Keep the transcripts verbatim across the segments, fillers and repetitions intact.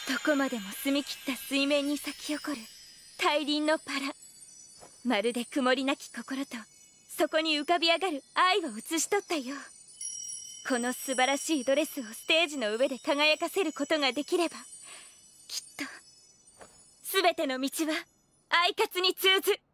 どこまでも澄み切った水面に咲き誇る大輪のバラ。まるで曇りなき心とそこに浮かび上がる愛を写し取ったよう。この素晴らしいドレスをステージの上で輝かせることができれば、きっと全ての道はアイカツに通ず。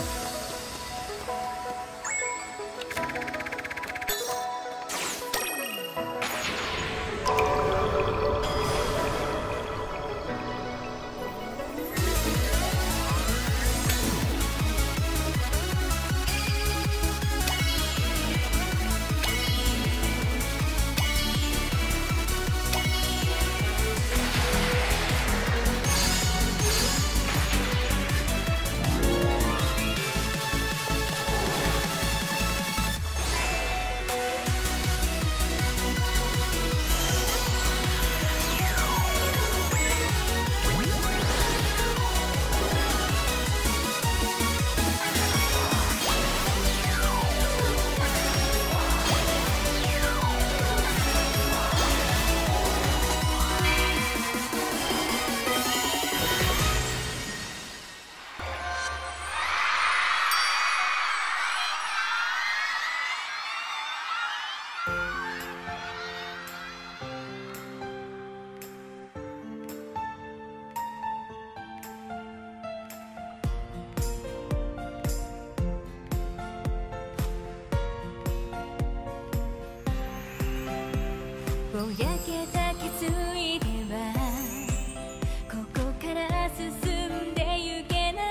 ぼやけた決意ではここから進んでゆけない。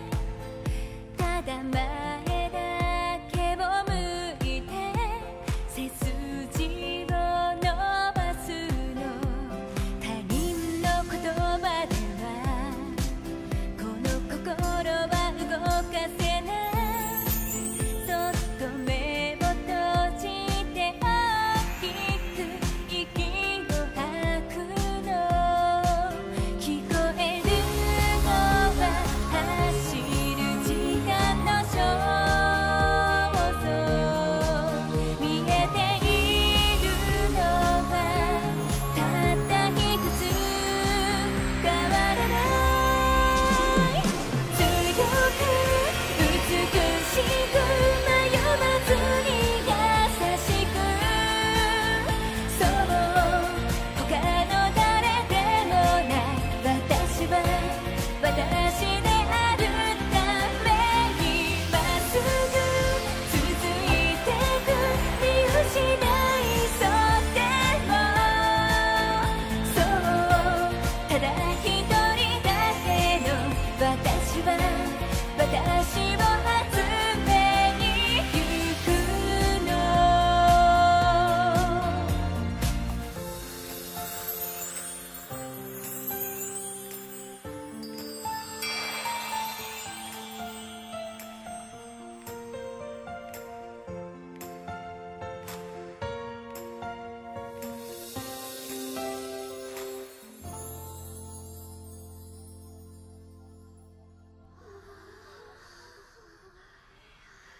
ただ前だけを向いて背筋を伸ばすの。他人の言葉ではこの心は動かせない。そっと目を閉じて大きく息を吐くの。聞こえるのは走る時間の肖像。見えているのはたった一つ変わらない。強く美しく迷わずに優しく。そう他の誰でもない私は私であるためにまっすぐ続いてく。見失いそうでもそうただ一人だけの私は私を集めに行くの。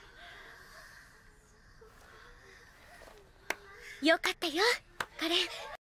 よかったよ、カレン。